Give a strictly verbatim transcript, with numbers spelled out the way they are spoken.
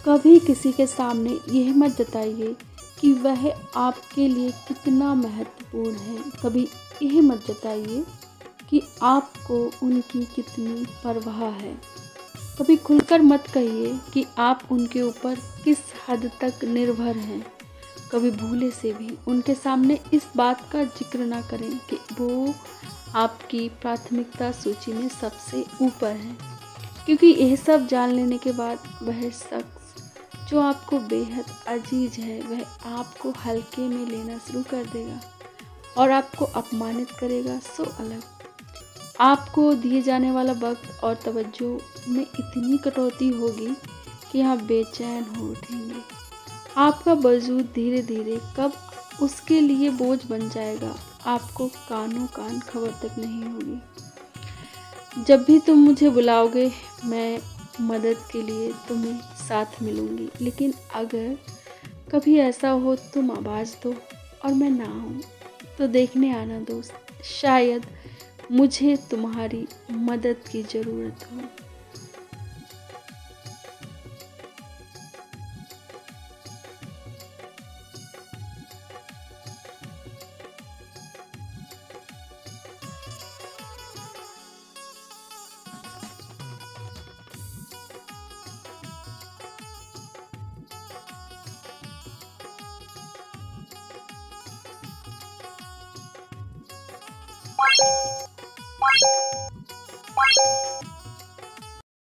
कभी किसी के सामने यह मत जताइए कि वह आपके लिए कितना महत्वपूर्ण है। कभी यह मत जताइए कि आपको उनकी कितनी परवाह है। कभी खुलकर मत कहिए कि आप उनके ऊपर किस हद तक निर्भर हैं। कभी भूले से भी उनके सामने इस बात का जिक्र ना करें कि वो आपकी प्राथमिकता सूची में सबसे ऊपर है, क्योंकि यह सब जान लेने के बाद वह शख्स जो आपको बेहद अजीज है वह आपको हल्के में लेना शुरू कर देगा और आपको अपमानित करेगा। सो अलग आपको दिए जाने वाला वक्त और तवज्जो में इतनी कटौती होगी कि आप बेचैन हो उठेंगे। आपका वजूद धीरे धीरे कब उसके लिए बोझ बन जाएगा, आपको कानों कान खबर तक नहीं होगी। जब भी तुम मुझे बुलाओगे मैं मदद के लिए तुम्हें साथ मिलूंगी, लेकिन अगर कभी ऐसा हो तुम आवाज़ दो और मैं ना हूँ तो देखने आना दोस्त, शायद मुझे तुम्हारी मदद की ज़रूरत हो।